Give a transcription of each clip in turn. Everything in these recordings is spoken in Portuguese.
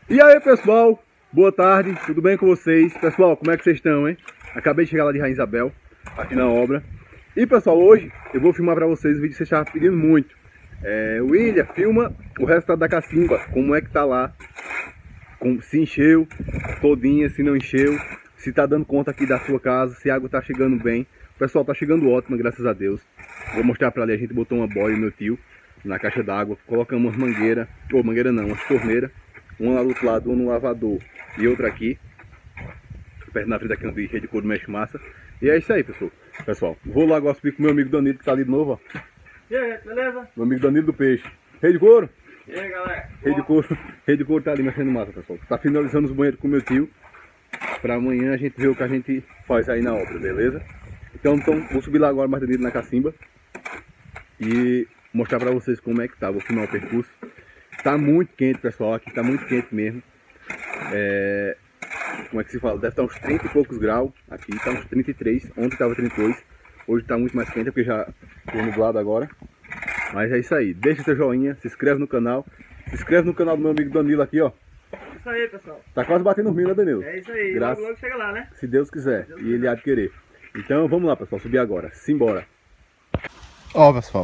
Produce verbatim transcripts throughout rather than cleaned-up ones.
E aí pessoal, boa tarde, tudo bem com vocês? Pessoal, como é que vocês estão, hein? Acabei de chegar lá de Rainha Isabel, aqui na obra. E pessoal, hoje eu vou filmar pra vocês o vídeo que vocês estavam pedindo muito. é, William, filma o resultado da cacimba, como é que tá lá, com, se encheu todinha, se não encheu, se tá dando conta aqui da sua casa, se a água tá chegando bem. O pessoal tá chegando ótimo, graças a Deus. Vou mostrar pra ali, a gente botou uma boia, meu tio, na caixa d'água, colocamos umas mangueiras, ou mangueira não, umas torneiras. Uma lá do outro lado, uma no lavador e outra aqui. Perto na frente aqui onde Rede Couro mexe massa. E é isso aí, pessoal. Pessoal, vou lá agora subir com meu amigo Danilo, que tá ali de novo, ó. E aí, beleza? Meu amigo Danilo do Peixe. Rede Couro? E aí, galera? Rede Couro, Rede Couro tá ali mexendo massa, pessoal. Tá finalizando os banheiros com meu tio. Pra amanhã a gente ver o que a gente faz aí na obra, beleza? Então, então vou subir lá agora mais Danilo na cacimba. E mostrar pra vocês como é que tá. Vou filmar o percurso. Tá muito quente, pessoal, aqui tá muito quente mesmo. É... Como é que se fala? Deve estar uns trinta e poucos graus. Aqui tá uns trinta e três, ontem tava trinta e dois. Hoje tá muito mais quente porque já tô nublado agora. Mas é isso aí, deixa seu joinha, se inscreve no canal. Se inscreve no canal do meu amigo Danilo aqui, ó. Isso aí, pessoal. Tá quase batendo mil, né, Danilo? É isso aí, Graças... logo, logo chega lá, né? Se Deus quiser, Deus e ele há de querer. Então vamos lá, pessoal, subir agora, simbora. Ó, pessoal,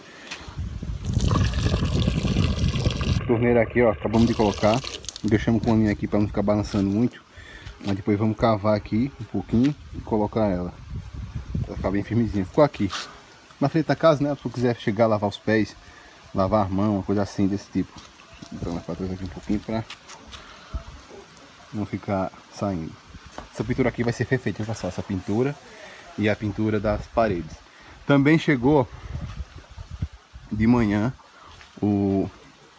torneira aqui, ó, acabamos de colocar. Deixamos com a linha aqui para não ficar balançando muito. Mas depois vamos cavar aqui um pouquinho e colocar ela para ficar bem firmezinha. Ficou aqui na frente da casa, né? Se você quiser chegar, lavar os pés, lavar a mão, uma coisa assim desse tipo. Então nós vamos trazer aqui um pouquinho para não ficar saindo. Essa pintura aqui vai ser feita, hein, pessoal? Essa pintura e a pintura das paredes. Também chegou de manhã o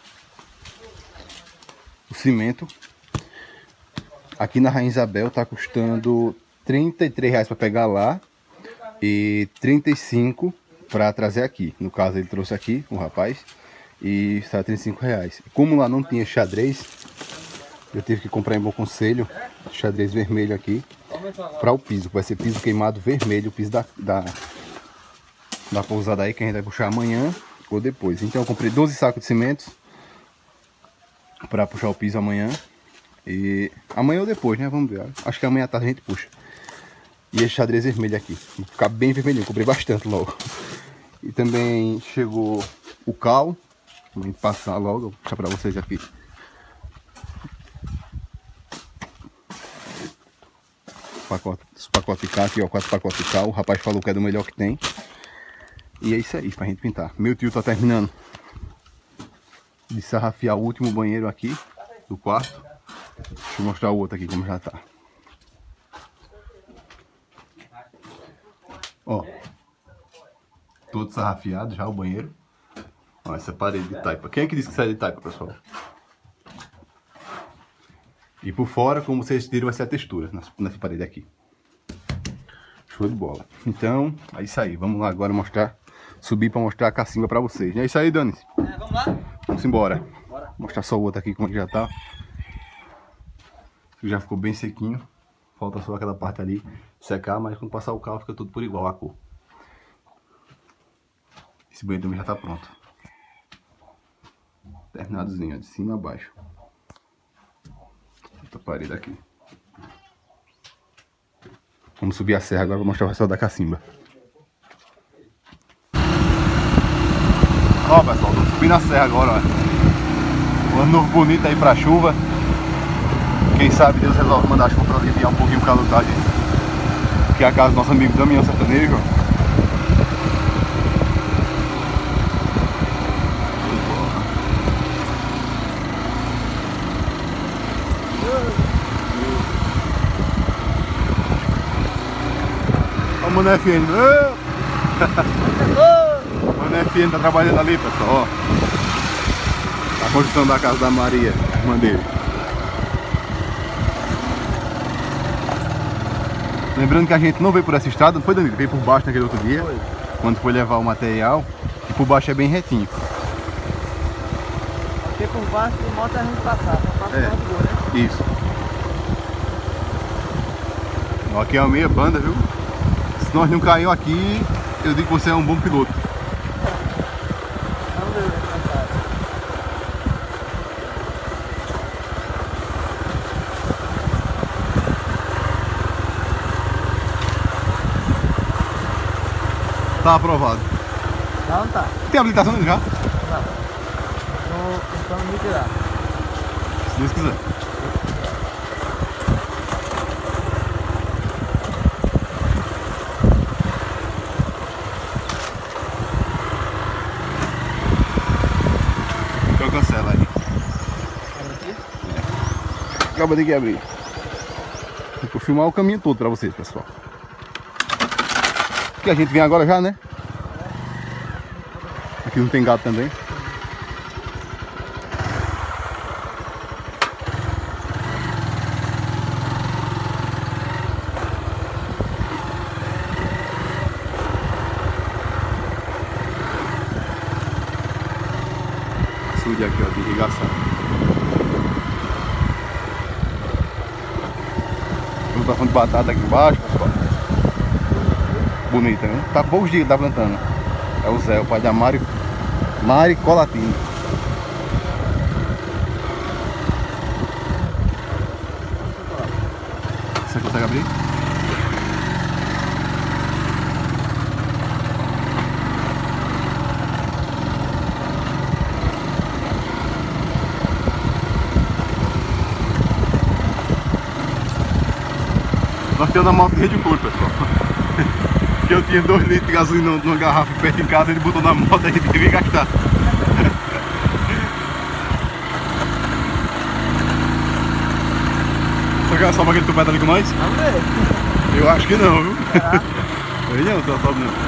O cimento aqui na Rainha Isabel tá custando trinta e três reais para pegar lá e trinta e cinco para trazer aqui. No caso ele trouxe aqui o rapaz e está trinta e cinco reais. Como lá não tinha xadrez, eu tive que comprar em Bom Conselho xadrez vermelho aqui para o piso, que vai ser piso queimado vermelho, o piso da, da, da pousada aí que a gente vai puxar amanhã ou depois. Então eu comprei doze sacos de cimento para puxar o piso amanhã. E amanhã ou depois, né? Vamos ver. Acho que amanhã à tarde a gente puxa. E esse xadrez vermelho aqui. Vai ficar bem vermelhinho. Comprei bastante logo. E também chegou o cal. Vou passar logo. Vou puxar para vocês aqui. Pacote, os pacotes de cal aqui, ó. Quatro pacotes de cal. O rapaz falou que é do melhor que tem. E é isso aí pra gente pintar. Meu tio tá terminando de sarrafiar o último banheiro aqui do quarto. Deixa eu mostrar o outro aqui como já tá. Ó, todo sarrafiado já o banheiro. Ó, essa parede de taipa. Quem é que disse que sai de taipa, pessoal? E por fora, como vocês viram, vai ser a textura nessa parede aqui. Show de bola. Então, é isso aí. Vamos lá agora mostrar, subir para mostrar a cacimba para vocês. É isso aí, Dani. É, vamos lá? Vamos embora. Bora. Mostrar só o outro aqui como já tá. Já ficou bem sequinho. Falta só aquela parte ali secar, mas quando passar o carro fica tudo por igual a cor. Esse banheiro também já tá pronto. Terminadozinho, ó, de cima a baixo. Outra parede aqui. Vamos subir a serra agora para mostrar o resultado da cacimba. Ó, pessoal, estamos subindo a serra agora, ó. Um ano novo bonito aí pra chuva. Quem sabe Deus resolve mandar a chuva pra aliviar um pouquinho o calor da gente. Aqui é a casa do nosso amigo Damião Sertanejo, ó. Ó o Mano F N. Mano F N tá trabalhando ali, pessoal, ó. A construção da casa da Maria, irmã dele. Lembrando que a gente não veio por essa estrada, não foi, Danilo? Veio por baixo naquele outro dia, foi. Quando foi levar o material. E por baixo é bem retinho. Porque por baixo de moto a gente passar, não passa é. de boa, né? Isso. Ó, aqui é uma meia banda, viu? Se nós não caímos aqui, eu digo que você é um bom piloto. Vamos ver, tá aprovado. Já não tá. Tem habilitação já? Não. Tô tentando me tirar. Se Deus quiser. Então cancela aí. É. Acaba de abrir. Vou filmar o caminho todo pra vocês, pessoal. Que a gente vem agora já, né? Aqui não tem gato também. Açude aqui, ó, de irrigação. Plantação de batata aqui embaixo, pessoal. Bonita, né? Tá poucos dias que tá plantando. É o Zé, o pai da Mari, Mari Colatini. Você consegue abrir? Nós temos a moto de rede curta, pessoal. Que eu tinha dois litros de gasolina numa garrafa perto em casa, ele botou na moto e a gente teve que gastar. Você quer só pra aquele tupete ali com nós? Vamos ver. Eu acho que não, viu? Tá. Eu não, só sobe não.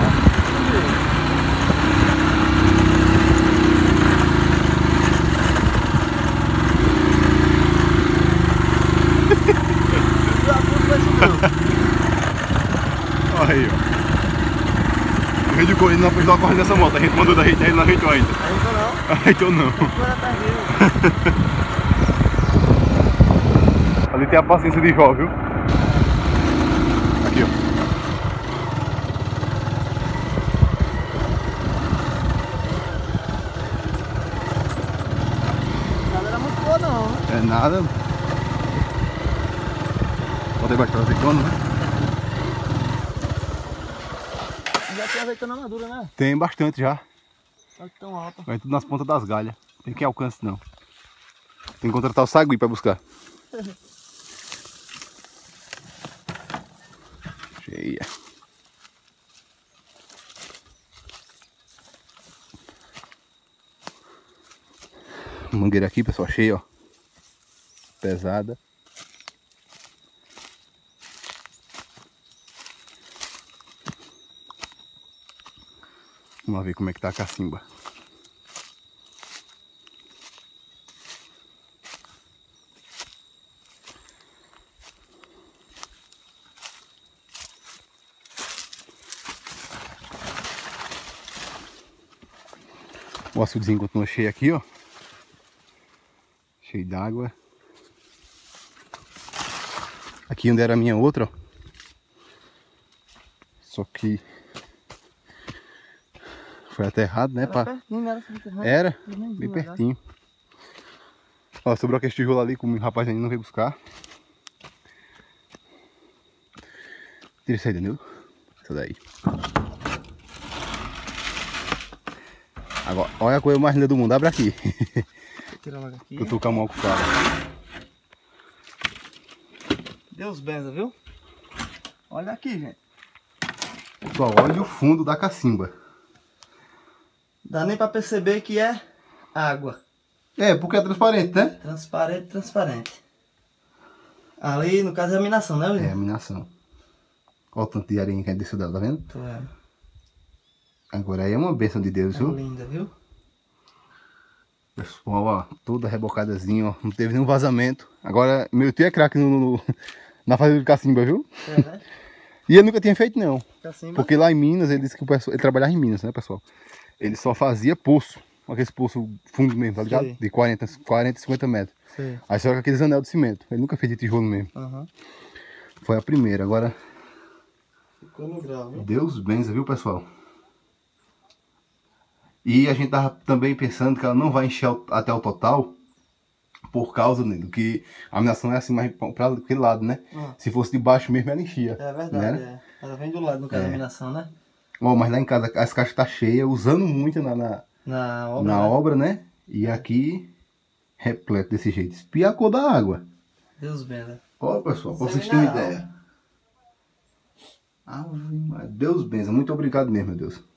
Olha aí, ó. O rede correndo não precisa correr nessa moto. A gente mandou da gente, ele não ajeitou ainda. Ajeitou não? Ajeitou não. Agora tá vivo. Ali tem a paciência de Jó, viu? Aqui, ó. Não era muito boa não. É nada. Bota aí baixo, azeitona, né? Já tem azeitona madura, né? Tem bastante já. Olha que tão alta. Vai tudo nas pontas das galhas. Tem que alcance não. Tem que contratar o sagui pra buscar. Cheia. Mangueira aqui, pessoal, cheia, ó. Pesada. Vamos lá ver como é que tá a cacimba. O açudezinho continua cheio aqui, ó. Cheio d'água. Aqui onde era a minha outra, ó. Só que foi aterrado, né? Era Pra... pertinho, não era assim, Era, bem pertinho. Ó, sobrou aquele tijolo ali, como o rapaz ainda não veio buscar. Tira isso aí, Danilo. Essa daí. Agora, olha a coisa mais linda do mundo. Abre aqui. Tira logo aqui. Eu tô com a mão ocupada. Deus benza, viu? Olha aqui, gente. Pessoal, olha o fundo da cacimba. Dá nem pra perceber que é água. É, porque é transparente, né? Transparente, transparente. Ali, no caso, é a minação, né, William? É, a minação. Olha o tanto de areia que a gente desceu dela, tá vendo? Tô vendo. Agora aí é uma bênção de Deus, É viu? linda, viu? Pessoal, ó, toda rebocadazinha, ó. Não teve nenhum vazamento. Agora, meu tio é craque no, no, na fazenda de cacimba, viu? É, né? E ele nunca tinha feito, não. Cacimba. Porque lá em Minas, ele disse que o pessoal, ele trabalhava em Minas, né, pessoal? Ele só fazia poço. Aqueles poços fundo mesmo, tá ligado? Sei. De quarenta, quarenta, cinquenta metros. Sei. Aí só com aqueles anel de cimento. Ele nunca fez de tijolo mesmo. Aham. Foi a primeira. Agora, Ficou no grau, viu? Deus benza, viu, pessoal? E a gente tava também pensando que ela não vai encher até o total, por causa do que a minação é assim mais para aquele lado, né? Ah. Se fosse de baixo mesmo, ela enchia. É verdade, né? é. Ela vem do lado, no caso É. da minação, né? Ó, mas lá em casa as caixas tá cheias, usando muito na, na, Na obra, na né? obra, né? E aqui, repleto desse jeito. Espia a cor da água. Deus benza. Ó, pessoal, pra Isso é vocês terem uma mineral. ideia. Ave Maria, Deus benza. Muito obrigado mesmo, meu Deus.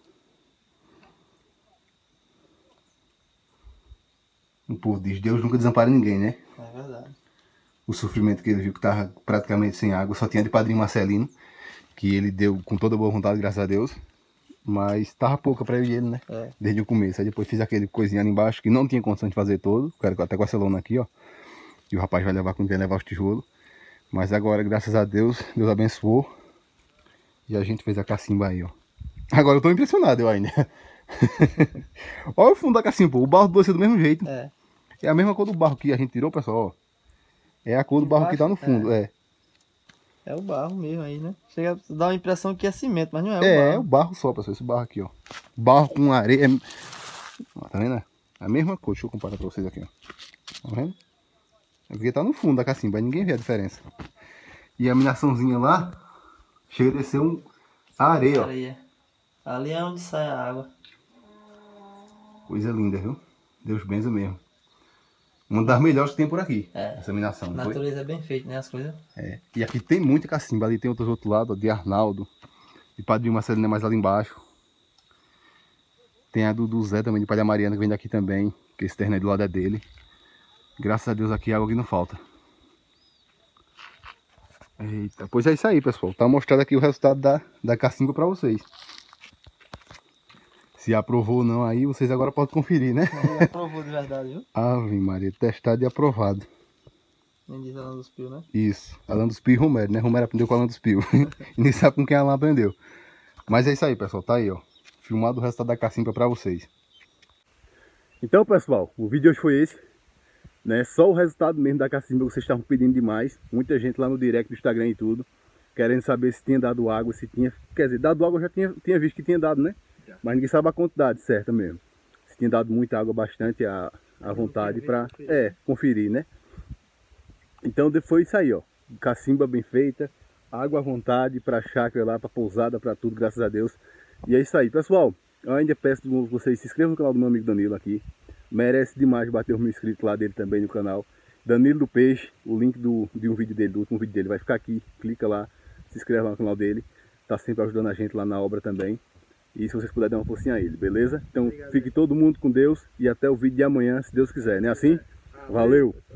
O povo diz, Deus nunca desampara ninguém, né? É verdade. O sofrimento que ele viu que tava praticamente sem água. Só tinha de Padrinho Marcelino, que ele deu com toda boa vontade, graças a Deus. Mas tava pouca pra eu e ele, né? É. Desde o começo. Aí depois fiz aquele coisinha ali embaixo, que não tinha condição de fazer todo. Quero até com essa lona aqui, ó. E o rapaz vai levar quando vier levar os tijolos. Mas agora, graças a Deus, Deus abençoou. E a gente fez a cacimba aí, ó. Agora eu tô impressionado, eu ainda. Olha o fundo da cacimba, pô. O barro do ser do mesmo jeito. É. É a mesma cor do barro que a gente tirou, pessoal, ó. É a cor do barro que tá no fundo, é. É o barro mesmo aí, né? Chega a dar uma impressão que é cimento, mas não é, É, o barro. é o barro só, pessoal. Esse barro aqui, ó. Barro com areia. É... Ó, tá vendo? É a mesma cor. Deixa eu comparar pra vocês aqui, ó. Tá vendo? É porque tá no fundo da cacimba, aí ninguém vê a diferença. E a minaçãozinha lá, chega a descer um areia, ó. Areia. Ali é onde sai a água. Coisa linda, viu? Deus benza mesmo. Uma das melhores que tem por aqui, É. essa minação, A não foi? natureza é bem feita, né? As coisas. É. E aqui tem muita cacimba, ali tem outros do outro lado, ó, de Arnaldo, de Padrinho Marcelino é mais ali embaixo. Tem a do, do Zé também, de Padre Mariana, que vem daqui também, que esse terreno aí do lado é dele. Graças a Deus aqui água que não falta. Eita, pois é isso aí, pessoal. Tá mostrando aqui o resultado da, da cacimba pra vocês. Se aprovou ou não aí, vocês agora podem conferir, né? Ele aprovou de verdade, viu? Ave Maria, testado e aprovado. Nem diz Alan dos Pios, né? Isso, Alan dos Pios e Romero, né? Romero aprendeu com Alan dos Pios. E nem sabe com quem Alan aprendeu. Mas é isso aí, pessoal. Tá aí, ó. Filmado o resultado da cacimba pra vocês. Então, pessoal, o vídeo de hoje foi esse. Né? Só o resultado mesmo da cacimba que vocês estavam pedindo demais. Muita gente lá no direct do Instagram e tudo. Querendo saber se tinha dado água, se tinha... Quer dizer, dado água eu já tinha, tinha visto que tinha dado, né? Mas ninguém sabe a quantidade certa mesmo. Se tinha dado muita água, bastante à, à vontade para é, conferir, né? Então foi isso aí, ó. Cacimba bem feita, água à vontade para chácara lá, para pousada, para tudo, graças a Deus. E é isso aí, pessoal. Eu ainda peço que vocês se inscrevam no canal do meu amigo Danilo aqui. Merece demais bater os mil inscritos lá dele também no canal. Danilo do Peixe, o link do, de um vídeo dele, do último vídeo dele, vai ficar aqui. Clica lá, se inscreve lá no canal dele. Tá sempre ajudando a gente lá na obra também. E se vocês puderem dar uma forcinha a ele, beleza? Então fique todo mundo com Deus e até o vídeo de amanhã, se Deus quiser, não é assim? Valeu!